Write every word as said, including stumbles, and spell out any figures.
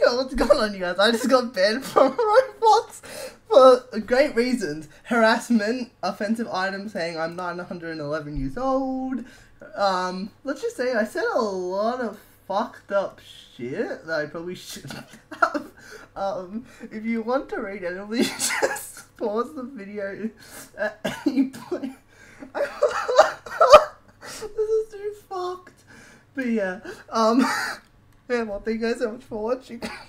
know what's going on, you guys. I just got banned from Roblox for great reasons. Harassment, offensive items saying I'm nine hundred eleven years old. Um, let's just say I said a lot of fucked up shit that I probably shouldn't have. Um, if you want to read it, please just pause the video at any point. This is too fucked. But yeah, um, yeah, well, thank you guys so much for watching.